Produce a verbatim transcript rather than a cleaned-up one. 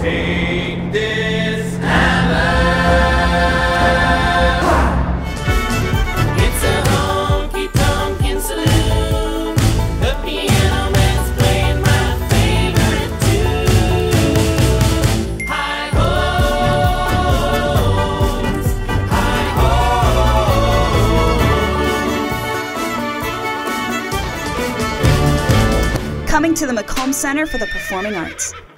Take this hammer. It's a honky-tonkin' saloon. The piano man's playing my favorite tune. High hopes, high hopes. Coming to the Macomb Center for the Performing Arts.